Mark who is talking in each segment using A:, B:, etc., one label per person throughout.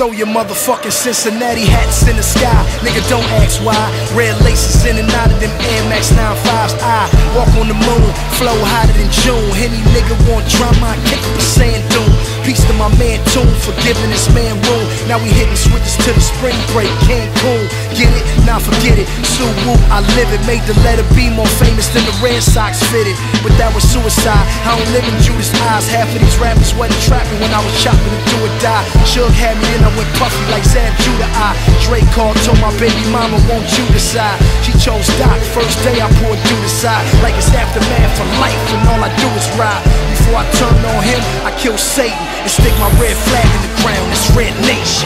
A: throw your motherfucking Cincinnati hats in the sky. Nigga, don't ask why. Red laces in and out of them Air Max 95s. I walk on the moon, flow hotter than June. Any nigga want drama, I kick up a sand dune. Peace to my man Tune for giving this man room. Now we hitting switches to the spring break, Cancun. Get it? Nah, forget it. Sue Woo, I live it. Made the letter B more famous than the Red Sox fitted. But that was suicide. I don't live in Judas' eyes. Half of these rappers wasn't trapping when I was chopping to do or die. Suge had me and I went puffy like Zab Judah. Drake called, told my baby mama, won't you decide? She chose Doc. First day I poured you aside. Like it's aftermath for life and all I do is ride. Before I turn on him, I kill Satan and stick my red flag in the ground. It's Red Nation.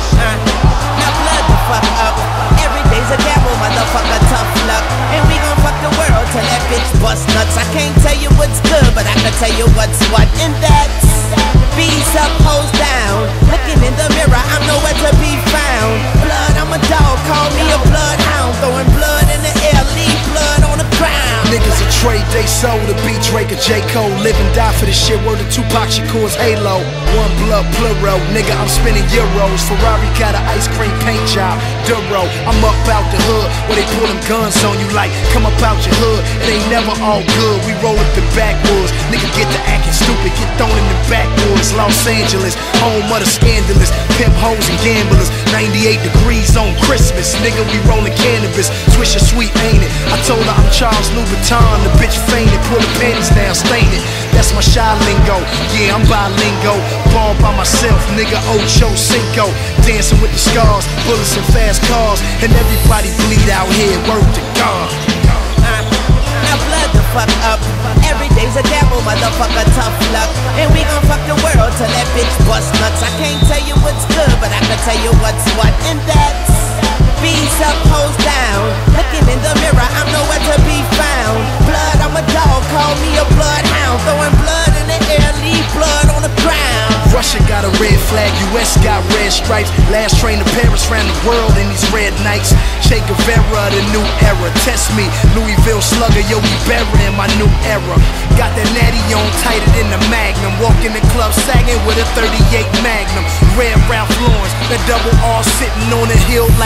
B: Now blood the fuck up. Every day's a gamble, motherfucker, tough luck. And we gon' fuck the world till that bitch bust nuts. I can't tell you what's good, but I can tell you what's what. And that's B's up, hoes down. Looking in the mirror, I'm nowhere to be found. Blood, I'm a dog, call me a bloodhound. Throwing blood in the air, leave blood on the ground.
A: Niggas will trade they soul to beat Drake or J. Cole. Live and die for this shit, word to Tupac Shakur's Halo. One blood plural, nigga, I'm spinning euros. Ferrari got an ice cream paint job, Duro. I'm up out the hood, where they pull them guns on you like, come up out your hood, it ain't never all good. We roll up the backwoods, nigga get to acting stupid, get thrown in the backwoods. Los Angeles, home of the scandalous, pimp hoes and gamblers. 98 degrees on Christmas, nigga, we rolling cannabis. Swisher sweet, ain't it? I told her I'm Charles Louboutin, the bitch fainted, pull the panties down, stain it. That's my shy lingo, yeah, I'm bilingo. Ball by myself, nigga, Ocho Cinco. Dancing with the scars, bullets and fast cars. And everybody bleed out here, word to God.
B: Now blood the fuck up. Every day's a gamble, motherfucker, tough luck. And we gon' fuck the world till that bitch bust nuts. I can't tell you what's good, but I can tell you what's what. And that's B's up, hoes down. Looking in the mirror, I'm nowhere to be found. Blood, I'm a dog, call me a bloodhound. Throwing blood in the air, leave blood on the ground.
A: Russia got a red flag, US got red stripes. Last train to Paris, ran the world in these red nights. Che Guevara, the new era, test me. Louisville Slugger, yo, we burying my new era. Got that natty on tighter than the Magnum. Walk in the club sagging with a 38 Magnum. Red Ralph Lauren, that double R sitting on a hill like